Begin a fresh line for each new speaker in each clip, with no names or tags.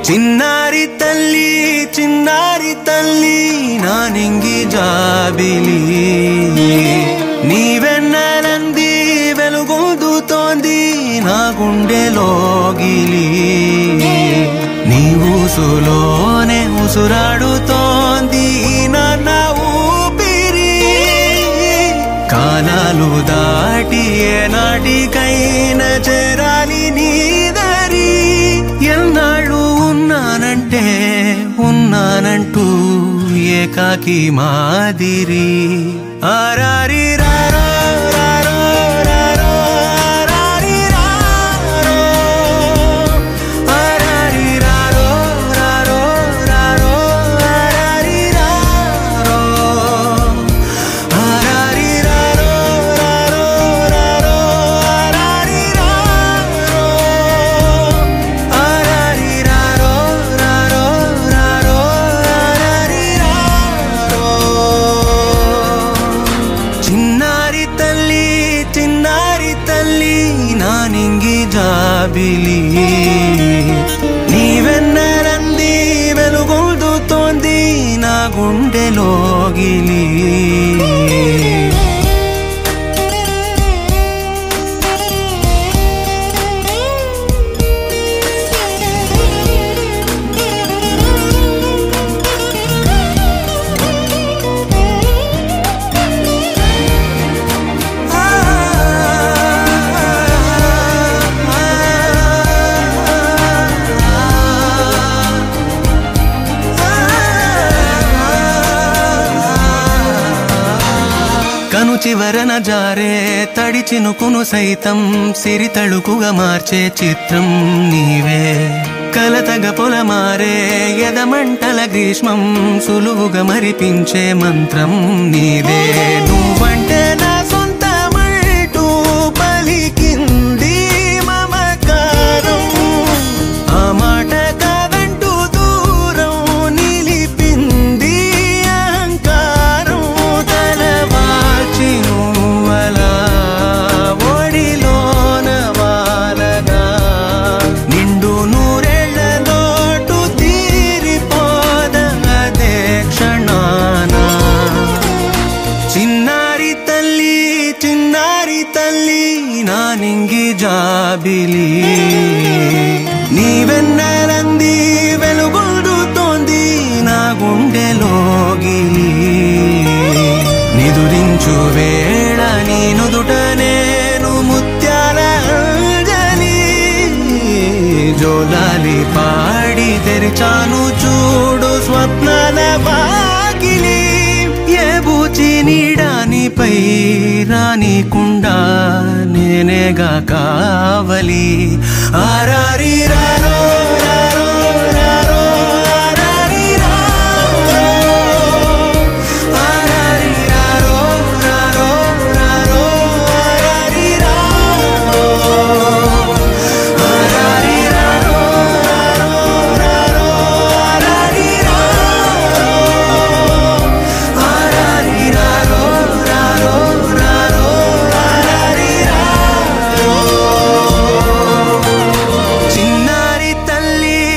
చిన్నారి తల్లి నా నింగి జాబిలి నీవెన్నెలంది వెలుగొందుతోంది నా గుండెలోగిలి నీ ఊసులోనే ఉసురాడుతోంది నాన్న ఊపిరి కాలాలు దాటి ఏనాటికైనా చేరాలి నీ దరి ఎన్నాళ్ళు ఉన్నానంటూ ఏకాకి మాదిరి ఆరారి రారో రారో రారో ఆరారి రారో ఆరారి రారో రారో రారో ఆరారి రారో ఆరారి రారో రారో రారో ఆరారి రారో ఆరారి రారో రారో రారో ఆరారి రారో చిన్నారి తల్లి నా నింగి జాబిలి నీవెన్నెలంది వెలుగొందుతోంది నా గుండెలోగిలి కను చివరన జారే తడి చినుకును సైతం సిరి తళుకుగా మార్చే చిత్రం నీవే కలతగ పొలమారే ఎదమంటల గ్రీష్మం సులువుగా మరిపించే మంత్రం నీదే నువ్వంటే నా సొంతమంటూ పలికింది మమకారం ఆ మాట కాదంటూ దూరం నిలిపింది అహంకారం తలవాల్చి నువ్వలా ఒడిలోన వాలగా నిండు నూరేళ్ల లోటు తీరిపోదదే క్షణాన చిన్నారి తల్లి నా నింగి జాబిలి నీవెన్నెలంది వెలుగొందుతోంది నా గుండెలోగిలి నిదురించు వేళ నీ నుదుట నేను ముత్యాల అంజలి జోలాలి పాడి తెరిచాను చూడు స్వప్నాల వాకిలి ఏ బూచి నీడానిపై రానికుండా నేనేగా కావలి ఆరారి రారో రారో రారో ఆరారి రారో ఆరారి రారో రారో రారో ఆరారి రారో ఆరారి రారో రారో రారో ఆరారి రారో ఆరారి రారో రారో రారో ఆరారి రారో చిన్నారి తల్లి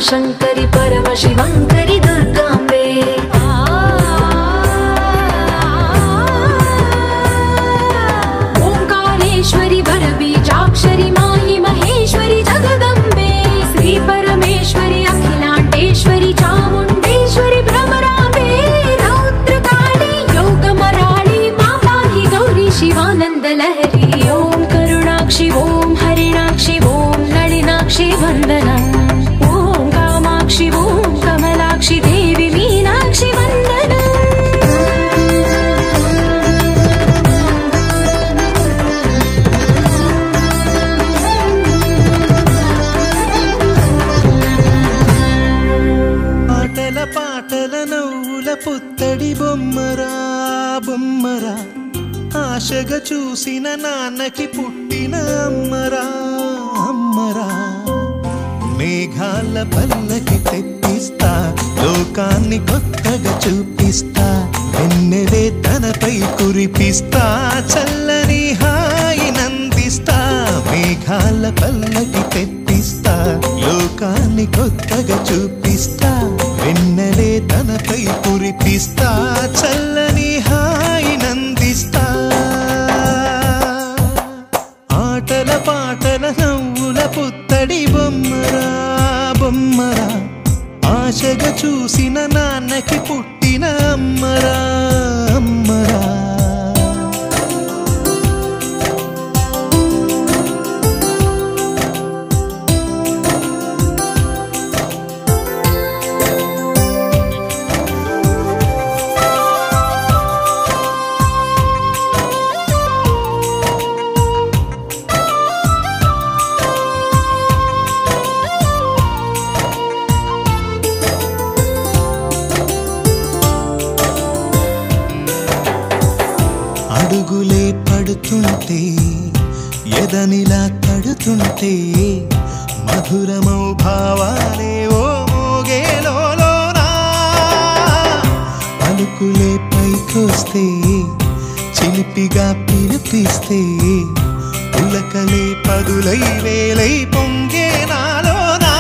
శంకరి పరమ శివంకరి దుర్గాంబే ఓంకారేశ్వరి వరబీజాక్షరి మాయి మహేశ్వరి జగదంబే శ్రీ పరమేశ్వరి అఖిలాండేశ్వరి చాముండేశ్వరి భ్రమరాంబే రౌద్రకాళి యోగమరాళి మా పాహి గౌరీ శివానంద లహరి ఓం కరుణాక్షి ఓం హరిణాక్షి ఓం నళినాక్షి వందనం ఓం కామాక్షి ఓం కమలాక్షి దేవి మీనాక్షి వందనం
ఆటల పాటల నవ్వుల పుత్తడి బొమ్మరా బొమ్మరా ఆశగా చూసిన నాన్నకి పుట్టిన అమ్మరా అమ్మరా మేఘాల పల్లకి తెప్పిస్తా లోకాన్ని కొత్తగా చూపిస్తా వెన్నెలే తనపై కురిపిస్తా చల్లని హాయి నందిస్తా మేఘాల పల్లకి తెప్పిస్తా లోకాన్ని కొత్తగా చూపిస్తా వెన్నెలే తనపై కురిపిస్తా చల్లని హాయి నందిస్తా ఆటల పాటల నవ్వుల పుత్తడి బొమ్మరా బొమ్మరా ఆశగా చూసిన నాన్నకి పుట్టిన అమ్మరా అమ్మరా అడుగులే పడుతుంటే ఎదనిలా తడుతుంటే మధురమౌ భావాలే ఓ మోగేలోనా పలుకులే పైకొస్తే చిలిపిగా పిలిపిస్తే పులకలే పదులై వేలై పొంగే నాలోనా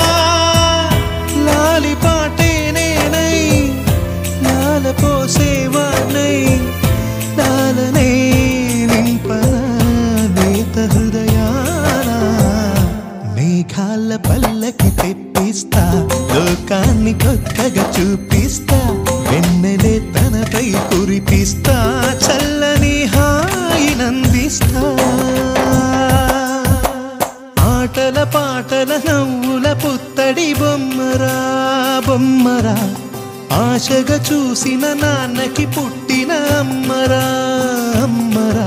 లాలి పాటే నేనై లాల పోసేవాణ్ణై లాలనే నింపన నేత హృదయాన మేఘాల పల్లకి తెప్పిస్తా లోకాన్ని కొత్తగా చూపిస్తా వెన్నెలే తనపై కురిపిస్తా చల్లని హాయి నందిస్తా ఆటల పాటల నవ్వుల పుత్తడి బొమ్మరా బొమ్మరా ఆశగా చూసిన నాన్నకి పుట్టిన అమ్మరా అమ్మరా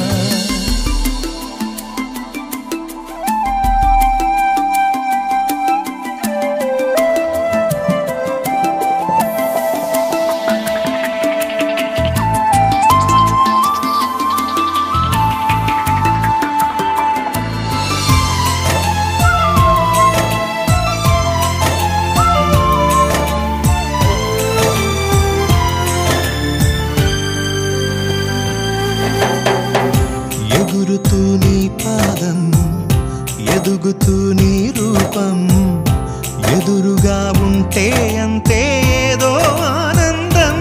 ఎగురుతూ నీ పాదం ఎదుగుతూ నీ రూపం ఎదురుగా ఉంటే అంతే ఏదో ఆనందం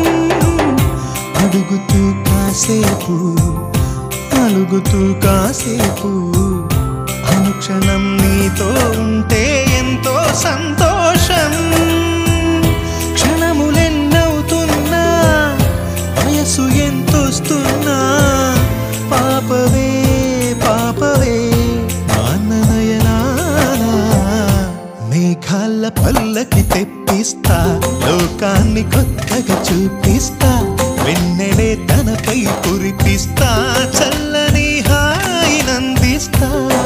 అడుగుతూ కాసేపు అలుగుతూ కాసేపు అనుక్షణం నీతో ఉంటే ఎంతో సంతోషం క్షణములెన్నవుతున్నా వయసు ఎంతొస్తున్నా పాపవే పాపవే నాన్ననయనానా మేఘాల పల్లకి తెప్పిస్తా లోకాన్ని కొత్తగా చూపిస్తా వెన్నెలే తనపై కురిపిస్తా చల్లని హాయి నందిస్తా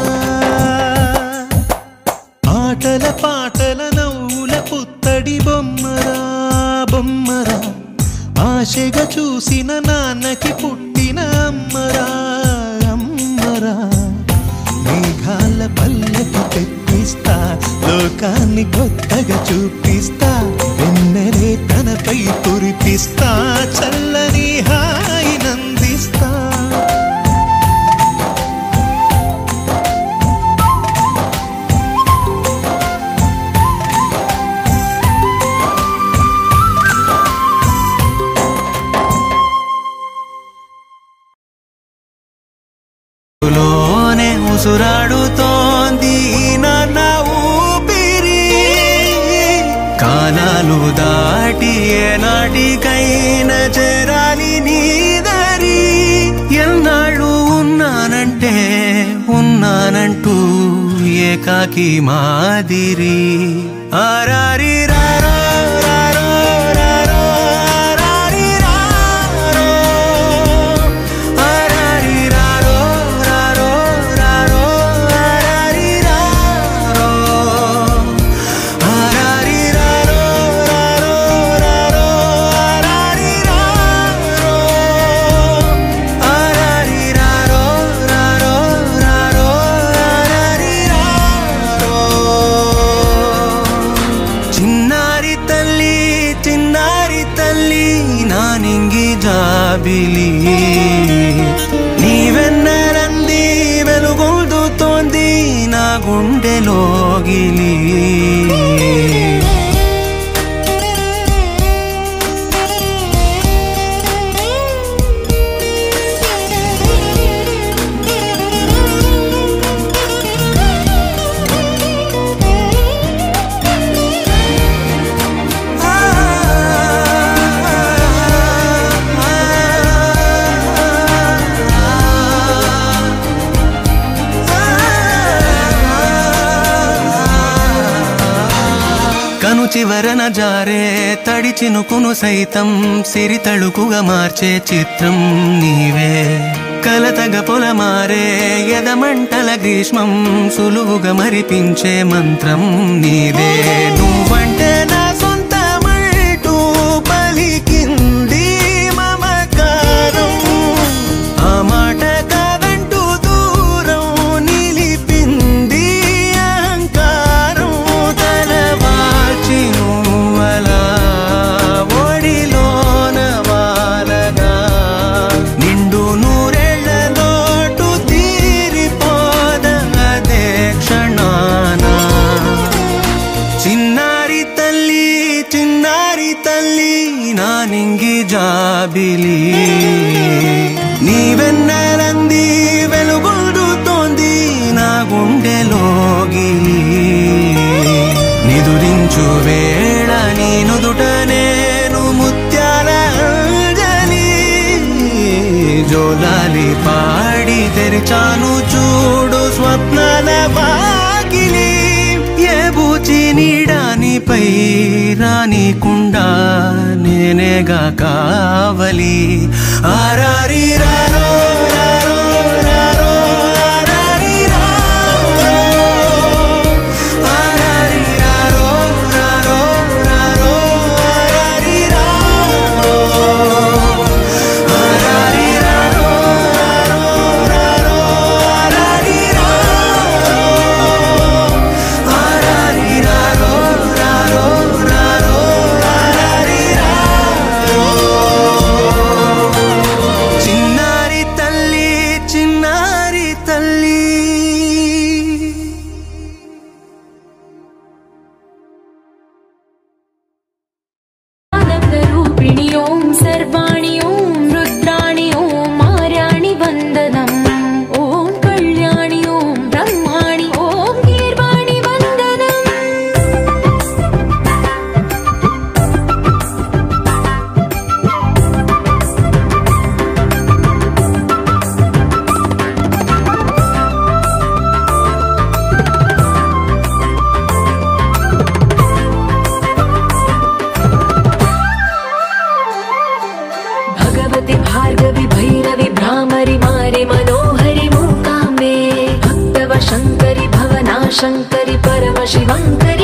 ఆటల పాటల నవ్వుల పుత్తడి బొమ్మరా బొమ్మరా ఆశగా చూసిన నాన్నకి పుట్టిన అమ్మరా అమ్మరా మేఘాల పల్లకి తెప్పిస్తా లోకాన్ని కొత్తగా చూపిస్తా వెన్నెలే తనపై కురిపిస్తా చల్లని హాయి నందిస్తా కాలాలు దాటి ఏనాటికైనా చేరాలి నీ దారి. ఎన్నాళ్ళు ఉన్నానంటూ ఏకాకి మాదిరి. ఆరారి రారో రారో రారో ఆరారి రారో ఆరారి రారో రారో రారో ఆరారి రారో ఆరారి రారో రారో రారో ఆరారి రారో ఆరారి రారో రారో రారో ఆరారి రారో. చిన్నారి తల్లి నానింగి జాబిలి నీవెన్నరంది వెలుగొందుతోంది నా గుండెలోగిలి. కను చివరన జారే తడి చినుకును సైతం సిరి తళుకుగా మార్చే చిత్రం నీవే. కలతగ పొలమారే ఎదమంటల గ్రీష్మం సులువుగా మరిపించే మంత్రం నీదే. నువ్వంటే నా సొంతమంటూ పలికింది మమకారం. ఆ మాట కాదంటూ దూరం నిలిపింది అహంకారం. తలవాల్చి నువ్వలా ఒడిలోన వాలగా నిండు నూరేళ్ల లోటు తీరిపోదదే క్షణాన. చిన్నారి తల్లి నానింగి జాబిలి నీవెన్నరంది వెలుగొందుతోంది నా గుండెలోగిలి. నిదురించు వేళ నీ నుదుట నేను ముత్యాల అంజలి. జోలాలి పాడి తెరిచాను చూడు స్వప్నాల వాకిలి. ఏ బూచి నీడానిపై రానికుండా నేనేగా కావలి. ఆరారి రారో రారో రారో ఆరారి రారో ఆరారి రారో రారో రారో ఆరారి రారో ఆరారి రారో రారో రారో ఆరారి రారో ఆరారి రారో రారో రారో ఆరారి రారో. చిన్నారి తల్లి
ఆనందరూపిణి ఓం సర్వాణి ఓం రుద్రాణి ఓం మార్యాణి వందనం. ఓం కళ్యాణి ఓం బ్రహ్మాణి ఓం గీర్వాణి వందనం. भगवति भार्गवि भैरवि भ्रामरि मारि मनोहरि मूकाम्बे भक्तव शङ्करि भवना शङ्करि परमशिवङ्करि.